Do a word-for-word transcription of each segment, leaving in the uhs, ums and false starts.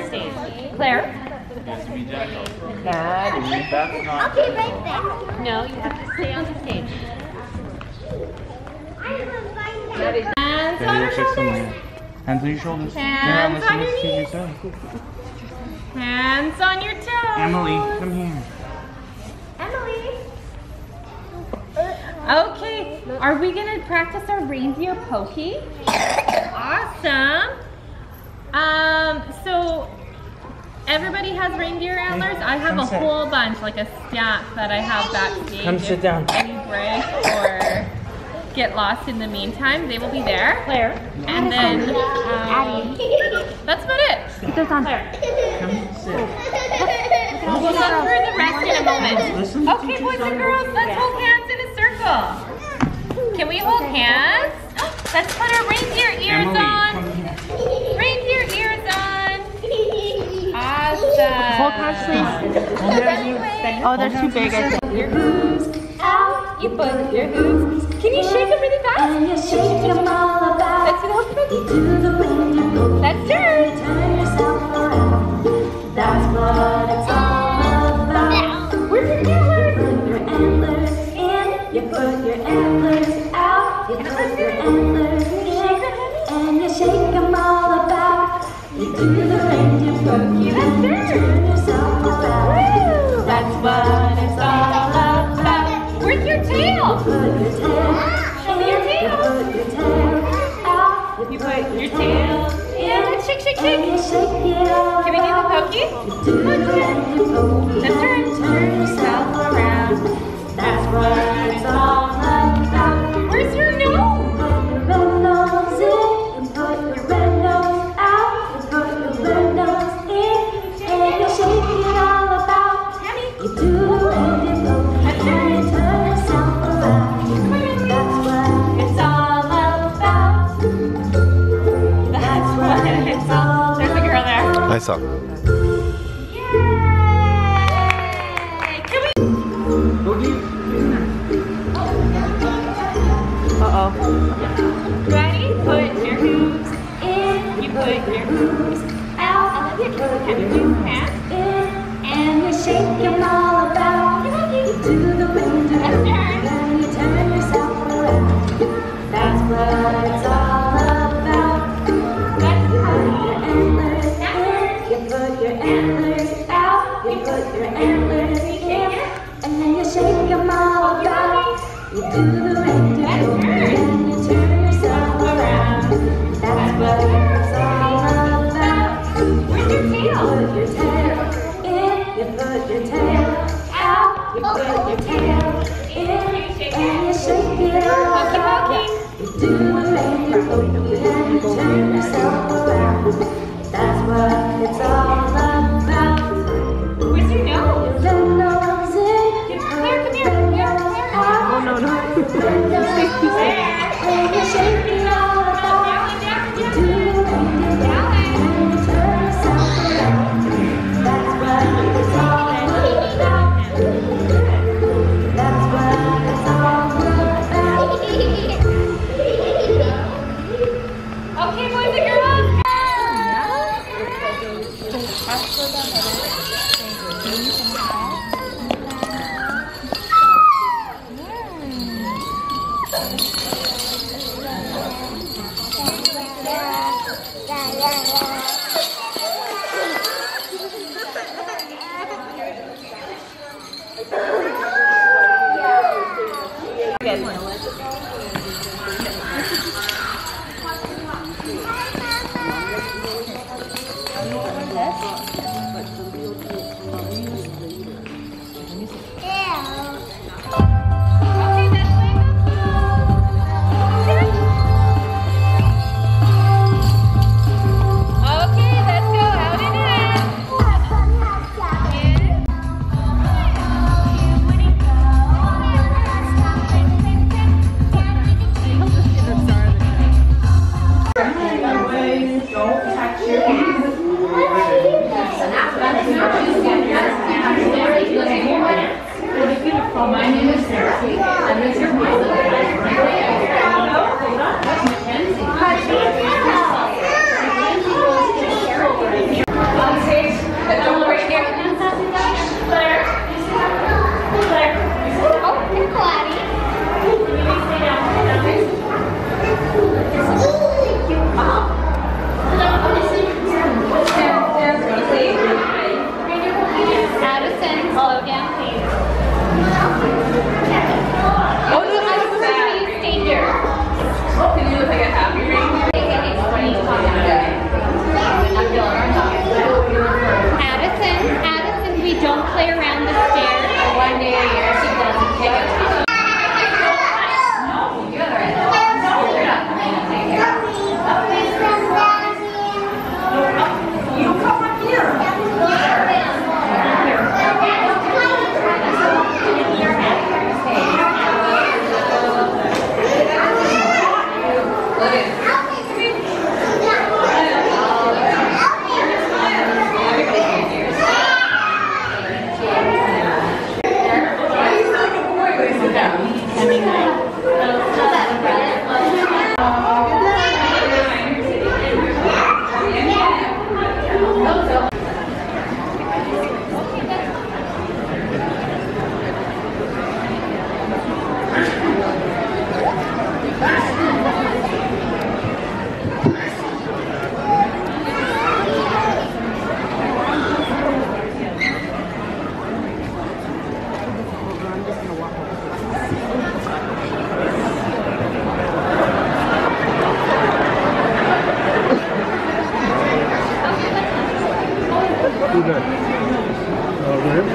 stage. Claire? Has to be gentle. Maddie. That's not Okay, right there. No, you have to stay on the stage. I will find that. Maddie. Hands on your shoulders. Hands on your shoulders. Hands on your knees. yourself. Hands on your toes. Emily, come here. Emily. Okay, are we gonna practice our reindeer pokey? Awesome. Um, so everybody has reindeer antlers. I have come a sit. whole bunch, like a stack that I have backstage. Come If sit down. Any break or get lost in the meantime, they will be there. Claire. And then um, that's about it. Put those on. Come sit. We'll look for the rest in a moment. Listen to Okay, teacher's boys and on. girls, let's hold hands in a circle. Can we hold hands? Let's put our reindeer ears Emily, on. come here. Reindeer ears on. Awesome. Hold hands, please. Hold hands. Oh, they're too big, I think. Your hooves out. You put your hooves. Can you shake them really fast? And you shake them all about. Let's do the hokey pokey. Do the window. Let's turn. Turn yourself around. That's what it's all about. Where's your antlers? Put your antlers in. You put your antlers out. You put your antlers in. And you shake them all about. You do the reindeer pokey. Let's Turn yourself around. Woo! That's what it's all about. Where's your tail? Put your tail. Show me your You tail. put your tail out. You put your tail in. Let's shake, shake, And you shake. shake it all Can we do the about. pokey? Do the reindeer pokey. Let's turn. Turn yourself around. That's what it's all about. Where's your nose? Put your red nose in. You put your red nose out. You put your red nose in. And you shake it all about. You do the reindeer pokey. And you turn yourself around. That's what It's all about. That's what it's all. There's a girl there. I saw. Yay! Can we? Uh-oh. Ready? Put your hooves in. You put your hooves out. And then you put your hands. in, and you shake them all about. You do the window, and you turn yourself around. That's what it's all about. You put your antlers in, you put your antlers out. You put your antlers in, and then you shake them all about. You do the window, and you turn yourself around. That's what it's all about. Where's your You tail? put your tail in, you put your tail out, you put your tail in, and you shake it all Pokey about. pokey. You do the reindeer pokey and you turn yourself around. That's what it's all about. Where's your nose? Your red nose in, you Claire, come put here. your red Here, nose Claire. out. Oh, no, no. Red nose in, and you shake it all about. You do the reindeer pokey and you turn yourself around. That's what it's all about. That's what it's all about. Okay, boys and girls. Okay, this way. Okay, do that. Over here.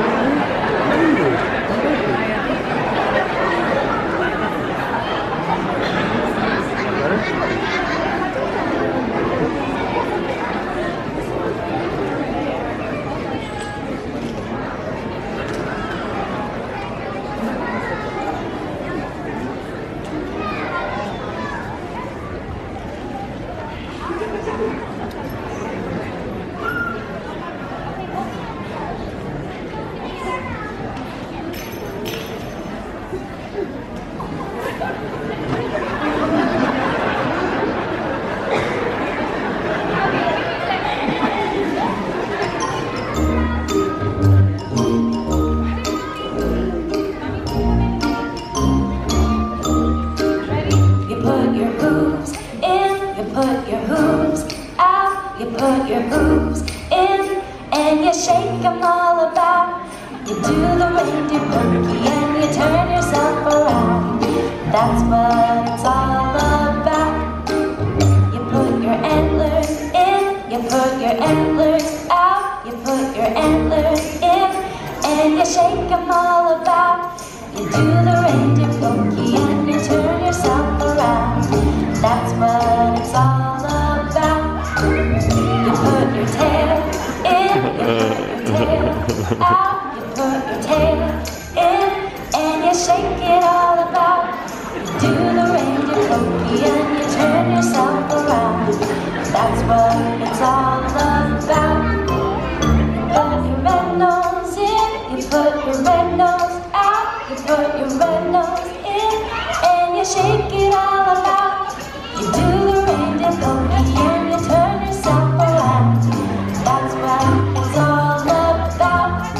You put your hooves in, you put your hooves out, you put your hooves in, and you shake them all about. You do the reindeer pokey and you turn yourself around. That's what it's all about. You put your antlers in, you put your antlers out, you put your antlers in, and you shake them all about. You do the reindeer pokey and you turn yourself around. That's what it's all about. You put your tail in, you put your tail out, you put your tail in, and you shake it all about. You do the reindeer pokey and you turn yourself around. That's what it's all about. You put your red nose in, you put your red nose out, you put your red nose in, and you shake it all about. You do the reindeer pokey and you turn yourself around. That's what it's all about.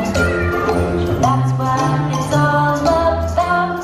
That's what it's all about.